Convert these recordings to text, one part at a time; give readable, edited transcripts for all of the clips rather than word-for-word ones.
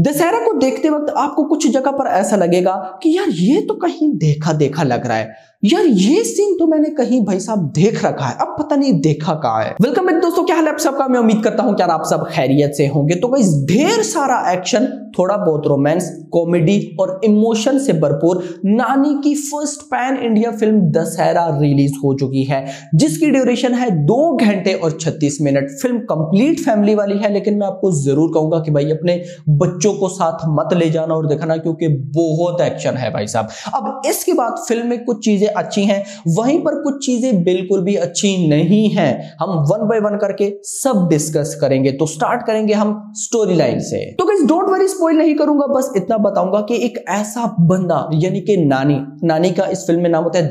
दशहरा को देखते वक्त आपको कुछ जगह पर ऐसा लगेगा कि यार ये तो कहीं देखा देखा लग रहा है, यार ये सीन तो मैंने कहीं भाई साहब देख रखा है, अब पता नहीं देखा कहाँ है। वेलकम बैक दोस्तों, क्या हाल है आप सबका। मैं उम्मीद करता हूं कि आप सब खैरियत से होंगे। तो गाइस ढेर सारा एक्शन, थोड़ा बहुत रोमांस, कॉमेडी और इमोशन से भरपूर नानी की first pan India film Dasara release हो चुकी है, जिसकी ड्यूरेशन है 2 घंटे और 36 मिनट। फिल्म कंप्लीट फैमिली वाली है, लेकिन मैं आपको जरूर कहूंगा कि भाई अपने बच्चों को साथ मत ले जाना और देखना, क्योंकि बहुत एक्शन है भाई साहब। अब इसके बाद फिल्म में कुछ चीजें अच्छी हैं, वहीं पर कुछ चीजें बिल्कुल भी अच्छी नहीं हैं। हम वन बाय वन करके सब डिस्कस करेंगे। तो स्टार्ट करेंगे हम स्टोरी लाइन से। तो गाइस डोंट वरी, स्पॉइल नहीं करूंगा, बस इतना बताऊंगा कि एक ऐसा बंदा यानी कि नानी का इस फिल्म में नाम होता है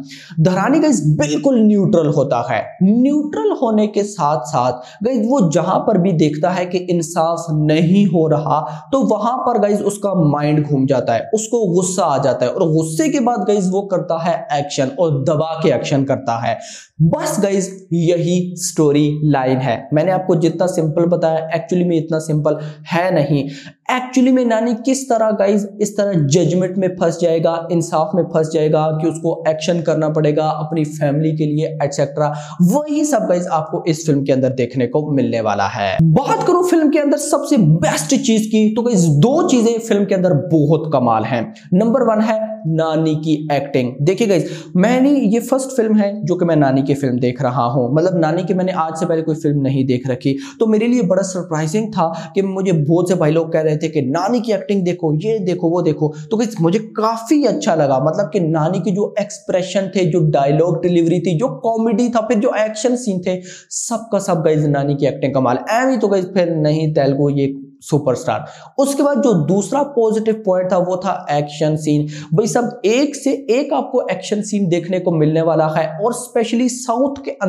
धरानी गाइस बिल्कुल न्यूट्रल होता है। न्यूट्रल होने के साथ साथ गाइस वो जहां पर भी देखता है कि इंसाफ नहीं हो रहा, तो वहां पर गाइस उसका माइंड घूम जाता है, उसको गुस्सा आ जाता है, और गुस्से के बाद गाइस वो करता है एक्शन, और दबा के एक्शन करता है। बस गाइस यही स्टोरी लाइन है। मैंने आपको जितना सिंपल बताया, एक्चुअली में इतना सिंपल है नहीं। एक्चुअली में नानी किस तरह गाइस इस तरह जजमेंट में फंस जाएगा, इंसाफ में फंस जाएगा कि उसको एक्शन करना पड़ेगा अपनी फैमिली के लिए एटसेट्रा, वही सब गाइस आपको इस फिल्म के अंदर देखने को मिलने वाला है। बात करूं फिल्म के अंदर सबसे बेस्ट चीज की, तो गाइस 2 चीजें फिल्म के अंदर बहुत कमाल हैं। नंबर 1 है नानी की एक्टिंग। देखिए गाइस, मैंने ये फर्स्ट फिल्म है जो कि मैं नानी की फिल्म देख रहा हूं, मतलब नानी की मैंने आज से पहले कोई फिल्म नहीं देख रखी, तो मेरे लिए बड़ा सरप्राइजिंग था कि मुझे बहुत से भाई लोग कह रहे थे कि नानी की एक्टिंग देखो, ये देखो, वो देखो। तो गाइस मुझे काफी अच्छा लगा, मतलब कि नानी की जो एक्सप्रेशन थे, जो डायलॉग डिलीवरी थी, जो कॉमेडी था, फिर जो एक्शन सीन थे, सबका सब गाइस नानी की एक्टिंग कमाल। एवी तो गाइस फिर नहीं तेलुगु ये सुपरस्टार। उसके बाद जो दूसरा पॉजिटिव पॉइंट था वो था एक्शन सीन। भाई सब एक से एक आपको एक्शन सीन देखने को मिलने वाला है, और स्पेशली साउथ के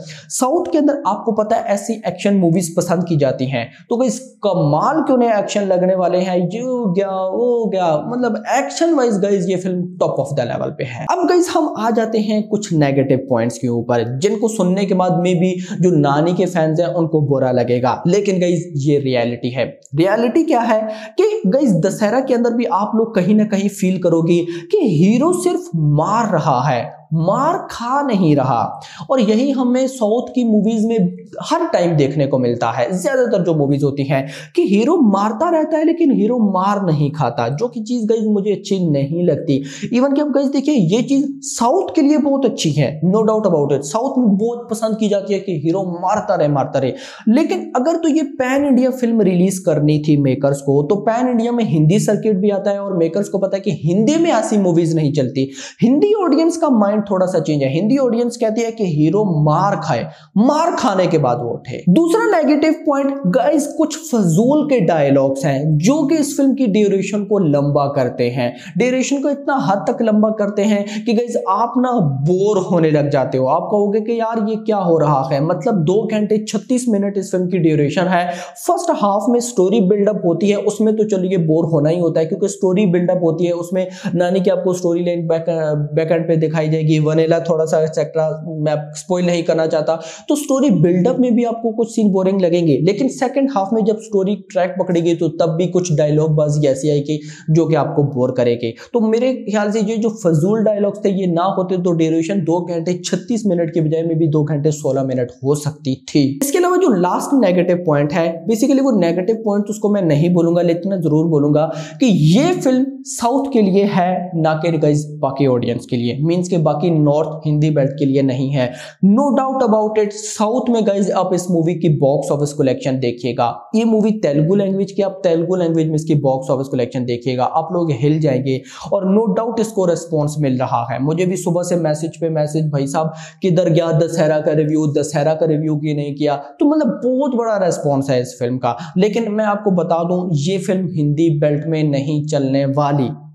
अंदर आपको पता है ऐसी एक्शन मूवीज पसंद की जाती हैं। तो गाइस कमाल क्यों नहीं एक्शन लगने वाले हैं, जो गया वो गया, मतलब एक्शन वाइज गाइस ये film top of the level पे है। अब गाइस हम आ जाते हैं कुछ नेगेटिव पॉइंट्स के ऊपर, जिनको सुनने के बाद में भी जो नानी के फैंस हैं उनको बुरा लगेगा, लेकिन गाइस ये रियलिटी है। रियलिटी क्या है कि गाइस दशहरा के अंदर भी आप लोग कहीं ना कहीं फील करोगे कि हीरो सिर्फ मार रहा है, मार खा नहीं रहा। और यही हमें साउथ की मूवीज में हर टाइम देखने को मिलता है। ज्यादातर जो मूवीज होती हैं कि हीरो मारता रहता है लेकिन हीरो मार नहीं खाता, जो कि चीज गाइस मुझे अच्छी नहीं लगती। इवन कि आप गाइस देखिए, ये चीज साउथ के लिए बहुत अच्छी है, no doubt about it. South में बहुत पसंद की जाती है कि हीरो मारता रहे। लेकिन अगर तो ये पैन इंडिया फिल्म रिलीज करनी थी मेकर्स को, तो पैन इंडिया में हिंदी सर्किट भी आता है, और मेकर्स को पता है कि हिंदी में ऐसी मूवीज नहीं चलती। हिंदी ऑडियंस का माइंड थोड़ा सा चेंज है। हिंदी ऑडियंस कहती है कि हीरो मार खाए, मार खाने के बाद वो उठे। दूसरा नेगेटिव पॉइंट गाइस, कुछ फजूल के डायलॉग्स हैं जो कि इस फिल्म की ड्यूरेशन को लंबा करते हैं। ड्यूरेशन को इतना हद तक लंबा करते हैं कि गाइस आप ना बोर होने लग जाते हो। आप कहोगे कि यार ये क्या हो रहा है, मतलब 2 घंटे 36 मिनट इस फिल्म की ड्यूरेशन है। फर्स्ट हाफ में स्टोरी बिल्डअप होती है, उसमें तो चलिए बोर होना ही होता है, क्योंकि स्टोरी बिल्डअप होती है, उसमें नानी की आपको स्टोरी लाइन बैक एंड पे दिखाई जाएगी, वनीला थोड़ा सा एक्सेट्रा, मैं स्पॉइल नहीं करना चाहता। तो स्टोरी बिल्डअप में भी आपको कुछ सीन बोरिंग लगेंगे, लेकिन सेकंड हाफ में जब स्टोरी ट्रैक पकड़ेगी तो तब भी कुछ डायलॉग बाजी ऐसी आएगी जो कि आपको बोर करेगी। तो मेरे ख्याल से ये जो फजूल डायलॉग्स थे ये ना होते तो ड्यूरेशन 2 घंटे 36 मिनट के बजाय में भी 2 घंटे 16 मिनट हो सकती थी। इसके अलावा जो लास्ट नेगेटिव पॉइंट है, बेसिकली वो नेगेटिव पॉइंट उसको मैं नहीं बोलूंगा, लेकिन जरूर बोलूंगा कि ये फिल्म साउथ के लिए है, ना कि गाइस बाकी ऑडियंस के लिए, मींस के बाकी नॉर्थ हिंदी बेल्ट के लिए नहीं है। No doubt about it. South में गाइस आप इस मूवी की बॉक्स ऑफिस कलेक्शन देखिएगा, ये मूवी तेलुगु लैंग्वेज की, आप तेलुगु लैंग्वेज में इसकी बॉक्स ऑफिस कलेक्शन देखिएगा, आप लोग हिल जाएंगे। और नो डाउट इसको रिस्पॉन्स मिल रहा है। मुझे भी सुबह से मैसेज पे मैसेज, भाई साहब किधर गया दशहरा का रिव्यू क्यों नहीं किया। तो मतलब बहुत बड़ा रिस्पॉन्स है इस फिल्म का। लेकिन मैं आपको बता दूं, ये फिल्म हिंदी बेल्ट में नहीं चलने वाली,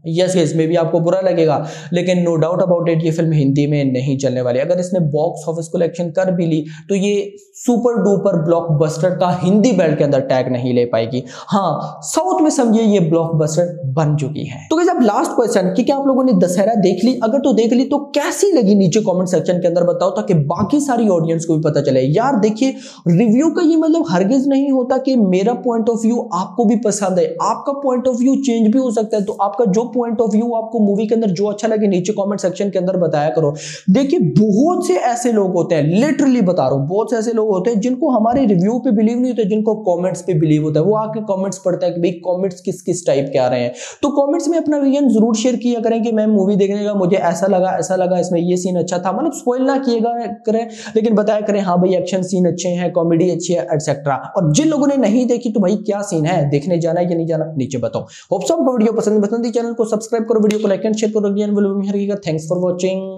यस इसमें भी आपको बुरा लगेगा, लेकिन नो डाउट अबाउट इट ये फिल्म हिंदी में नहीं चलने वाली। अगर इसने बॉक्स ऑफिस कलेक्शन कर भी ली तो ये सुपर डुपर ब्लॉकबस्टर का हिंदी बेल्ट के अंदर टैग नहीं ले पाएगी। हाँ, साउथ में समझिए ये ब्लॉकबस्टर बन चुकी है। तो गाइस अब लास्ट क्वेश्चन कि क्या आप लोगों ने दशहरा देख ली? अगर तो देख ली तो कैसी लगी नीचे कमेंट सेक्शन के अंदर बताओ, ताकि बाकी सारी ऑडियंस को भी पता चले। यार देखिए, रिव्यू का ये मतलब हरगिज नहीं होता कि मेरा पॉइंट ऑफ व्यू आपको भी पसंद है, आपका पॉइंट ऑफ व्यू चेंज भी हो सकता है। तो आपका जो पॉइंट ऑफ व्यू आपको मूवी के अंदर जो अच्छा लगे नीचे कमेंट सेक्शन के अंदर बताया करो। देखिए बहुत से ऐसे लोग होते हैं, लिटरली बता रहा हूं, बहुत से ऐसे लोग होते हैं जिनको हमारे रिव्यू पे बिलीव नहीं होता, जिनको कमेंट्स पे बिलीव होता है। वो आके कमेंट्स पढ़ता है कि भाई कमेंट्स किस किस टाइप के आ रहे हैं। तो कमेंट्स में अपना ओपिनियन जरूर शेयर किया करें कि मैं मूवी देखने का मुझे ऐसा लगा, इसमें ये सीन अच्छा था। मतलब स्पॉइल ना किएगा करें, लेकिन बताया करें हाँ भाई एक्शन सीन अच्छे हैं, कॉमेडी अच्छी है, एटसेट्रा। और जिन लोगों ने नहीं देखी तो भाई क्या सीन है, देखने जाना है या नहीं जाना, नीचे बताओ। होप सब वीडियो पसंद चैनल को सब्सक्राइब करो, वीडियो को लाइक एंड शेयर करो। Thanks for watching.